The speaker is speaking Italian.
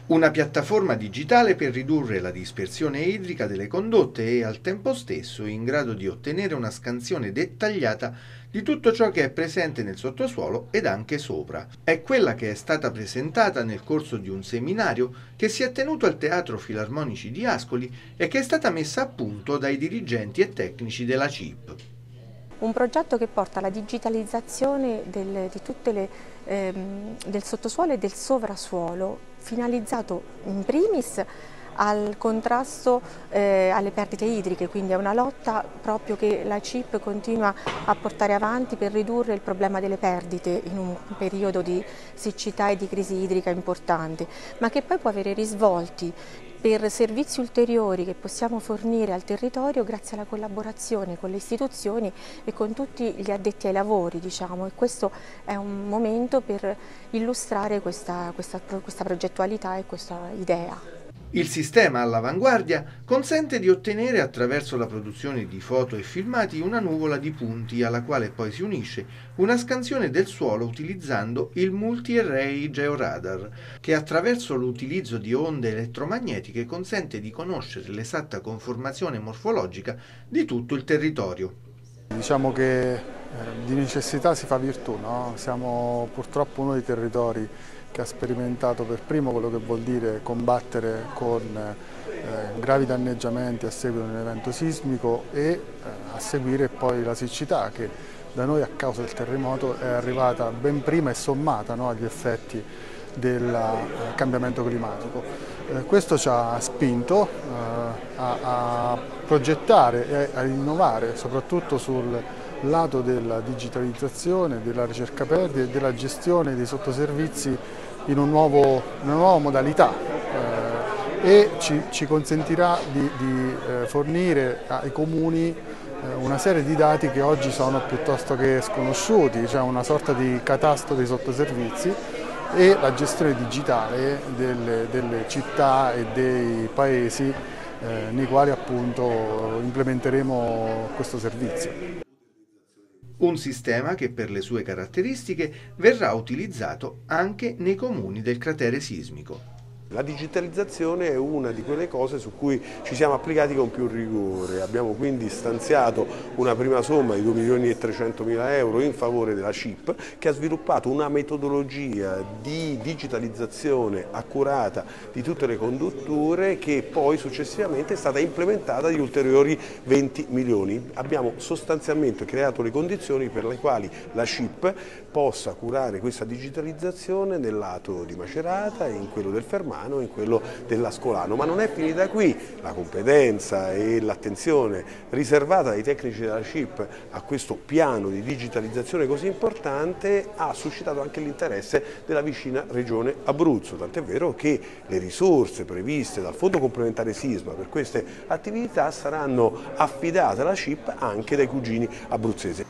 Una piattaforma digitale per ridurre la dispersione idrica delle condotte e al tempo stesso in grado di ottenere una scansione dettagliata di tutto ciò che è presente nel sottosuolo ed anche sopra. È quella che è stata presentata nel corso di un seminario che si è tenuto al Teatro Filarmonici di Ascoli e che è stata messa a punto dai dirigenti e tecnici della CIP. Un progetto che porta alla digitalizzazione del sottosuolo e del sovrasuolo, finalizzato in primis al contrasto alle perdite idriche, quindi è una lotta proprio che la CIP continua a portare avanti per ridurre il problema delle perdite in un periodo di siccità e di crisi idrica importante, ma che poi può avere risvolti per servizi ulteriori che possiamo fornire al territorio grazie alla collaborazione con le istituzioni e con tutti gli addetti ai lavori, diciamo, e questo è un momento per illustrare questa progettualità e questa idea. Il sistema all'avanguardia consente di ottenere attraverso la produzione di foto e filmati una nuvola di punti alla quale poi si unisce una scansione del suolo utilizzando il Multi-Array Georadar, che attraverso l'utilizzo di onde elettromagnetiche consente di conoscere l'esatta conformazione morfologica di tutto il territorio. Diciamo che di necessità si fa virtù, no? Siamo purtroppo uno dei territori che ha sperimentato per primo quello che vuol dire combattere con gravi danneggiamenti a seguito di un evento sismico e a seguire poi la siccità che da noi a causa del terremoto è arrivata ben prima e sommata, no, agli effetti del cambiamento climatico. Questo ci ha spinto a progettare e a innovare soprattutto sul lato della digitalizzazione, della ricerca perdite e della gestione dei sottoservizi in una nuova modalità e ci consentirà di fornire ai comuni una serie di dati che oggi sono piuttosto che sconosciuti, cioè una sorta di catasto dei sottoservizi e la gestione digitale delle città e dei paesi nei quali appunto implementeremo questo servizio. Un sistema che per le sue caratteristiche verrà utilizzato anche nei comuni del cratere sismico. La digitalizzazione è una di quelle cose su cui ci siamo applicati con più rigore, abbiamo quindi stanziato una prima somma di 2.300.000 euro in favore della CIP che ha sviluppato una metodologia di digitalizzazione accurata di tutte le condutture che poi successivamente è stata implementata di ulteriori 20 milioni. Abbiamo sostanzialmente creato le condizioni per le quali la CIP possa curare questa digitalizzazione nel lato di Macerata e in quello del Fermano e in quello dell'Ascolano, ma non è finita qui, la competenza e l'attenzione riservata dai tecnici della CIP a questo piano di digitalizzazione così importante ha suscitato anche l'interesse della vicina regione Abruzzo, tant'è vero che le risorse previste dal Fondo Complementare Sisma per queste attività saranno affidate alla CIP anche dai cugini abruzzesi.